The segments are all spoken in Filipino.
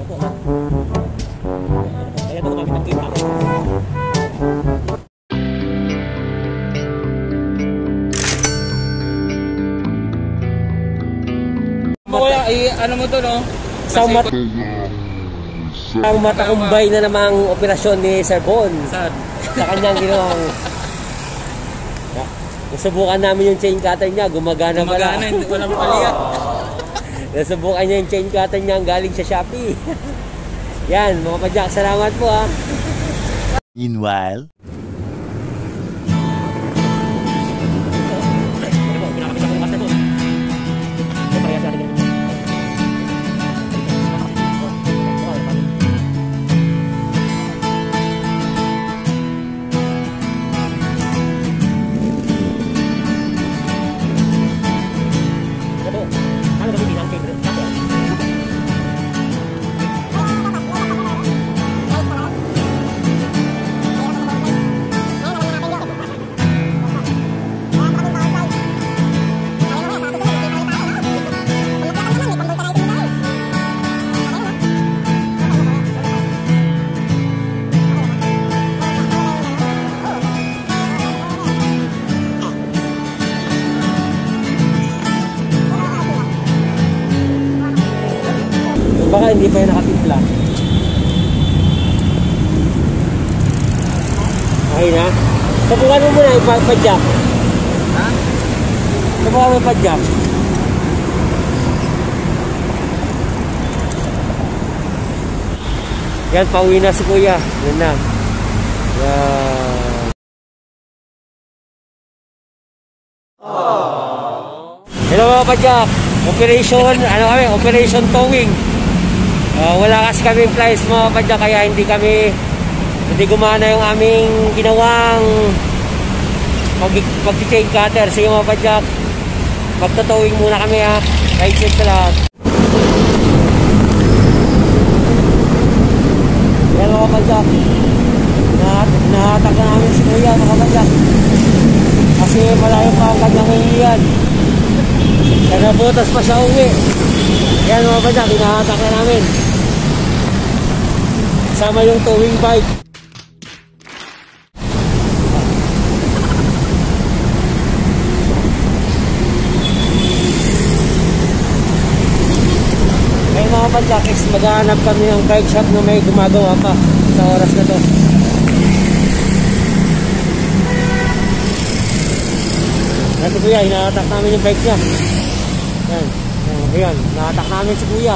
Kaya ito kami nagkita. Kuya, ano mo to, no? Ang matakumbay na namang operasyon ni Sir Bon sa kanyang ginawang. Nasubukan namin yung chain cutter niya, gumagana pala. Gumagana, walang paliyak. Nasubukan niya yung chain cutter niya galing sa Shopee. Yan, mga padyak, salamat po ha. Meanwhile, baka hindi pa yung nakatimpla. Okay na? Subukan mo muna ipadyak. Ha? Subukan mo ipadyak. Yan, pauwi na si kuya. Yan na. Yan. Hello mga padyak. Operation, ano kami? Operation towing. Wala kasi kami flies mga padyak, kaya hindi gumana yung aming ginawang pag-chain cutter. Sige mga padyak, magtotowing muna kami ha. Right set sa lahat. Yan mga padyak, nahatak na namin si kuya mga padyak, kasi malayo pa ang kanyang hihiyan. Kaya nabutas pa siya uwi. Yan mga padyak, hinahatak na namin. Sama yung towing bike. Ngayon mga padyak, maghahanap kami ng bike shop na may gumagawa pa sa oras na to. Yan si kuya, hinahatak namin yung bike niya. Yan, ayan, hinahatak namin si kuya.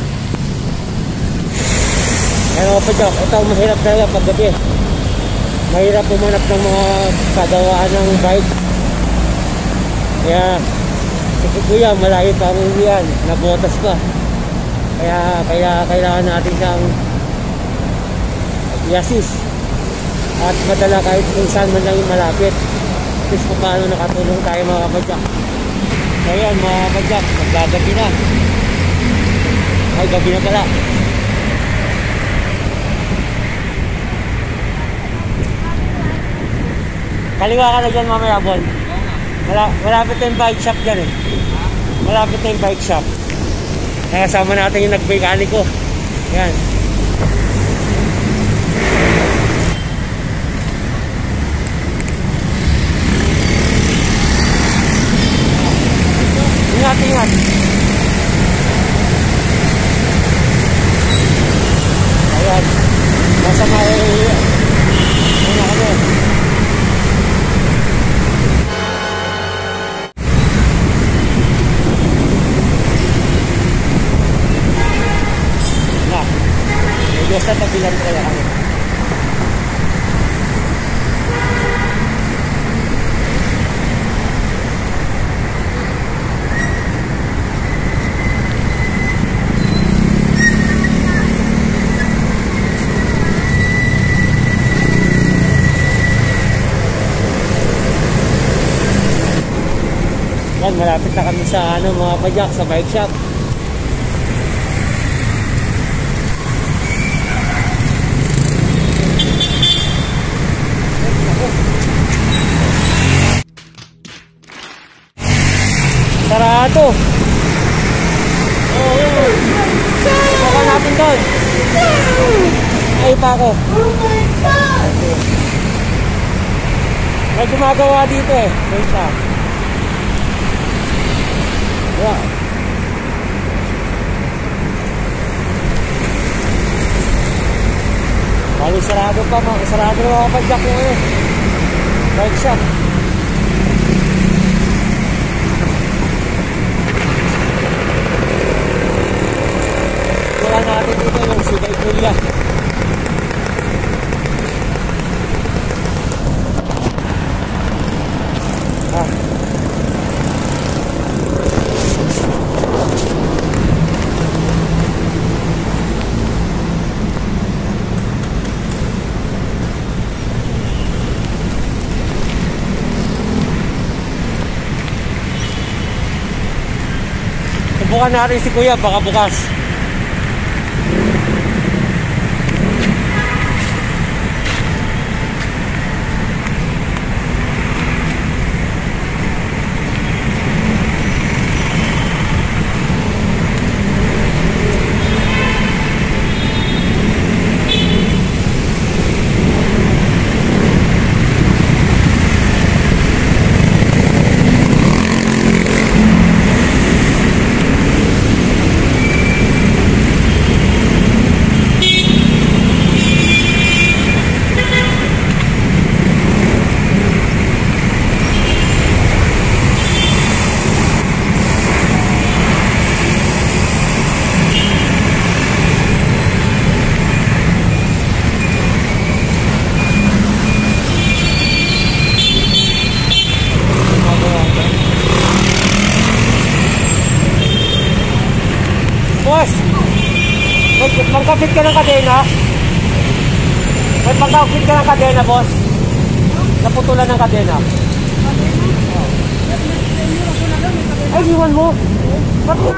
Yan mga padyak, ito mahirap talaga paggabi. Mahirap pumanap ng mga kagawaan ng bike. Kaya si kuya malayo pa ang uwian, nabotas pa. Kaya kailangan natin siyang i-assist at madala kahit kung saan man lang yung malapit. At least kung paano nakatulong tayo mga padyak. So yan mga padyak, maglagabi na. Ay, gabi na pala. Kaliwa ka na dyan mamaya, Bon. Malapit na yung bike shop dyan eh. Malapit na yung bike shop. Nakasama natin yung nag-mekaniko. Yan. Ingat, ingat. Ayan. Nasa may... Ano kami? Basta tabilan kaya kami. Yan, malapit na kami sa mga padyak, sa bike shop. Sarado. Baka natin doon. Ay pa ako. May gumagawa dito eh. Wait pa. Yeah. Bali sarado pa mga. Sarado na mga padyak yung ano. Bike shop. Wala natin dito yung Sigay Kuya. Subukan natin si Kuya, baka bukas. Boss, magkapit ka ng kadena? May magkapit ka ng kadena, boss? Naputulan ng kadena. Ay, iwan mo. Bakit?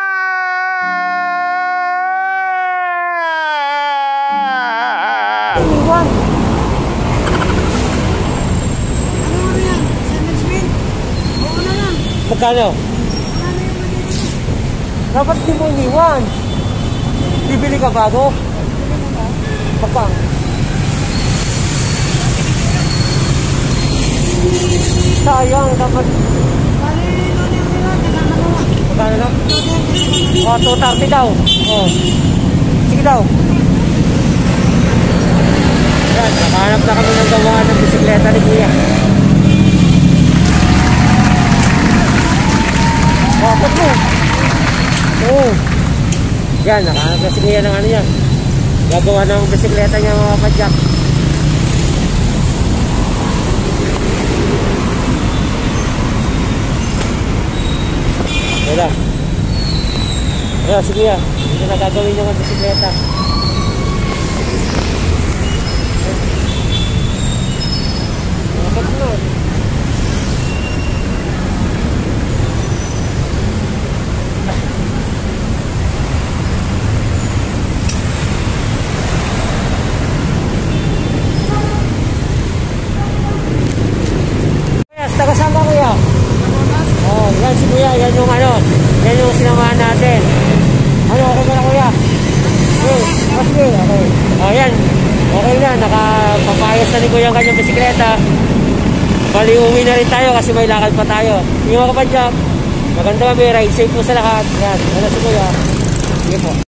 Iwan. Magkano? Dapat di mo iniwan. Bibili ka bago? Magkano? Sayang, dapat. Magkano na? O, 230 daw. O. Sige daw. Yan, nakahanap na kami ng gawa ng bisikleta ni Kuya. Bakit mo? Oo. Yan, nakahanap na si Kuya ng ano yan. Gagawa ng bisikleta niya mga padyak. Wala. Wala si Kuya. Ito na gagawin niya ng bisikleta. Bakit mo? Taga saan ka, Kuya? Oh, yan si Kuya, yan yung ano, yan yung sinamahan natin. Ano, okay mo na, Kuya? Okay, okay. Oh, yan. Okay na, nakapapayos na ni Kuya ang kanyang bisikleta. Bali, uwi na rin tayo kasi may lakad pa tayo. Yung mga kapadyak, maganda kami, ride safe po sa lahat. Yan, ano si Kuya? Sige po.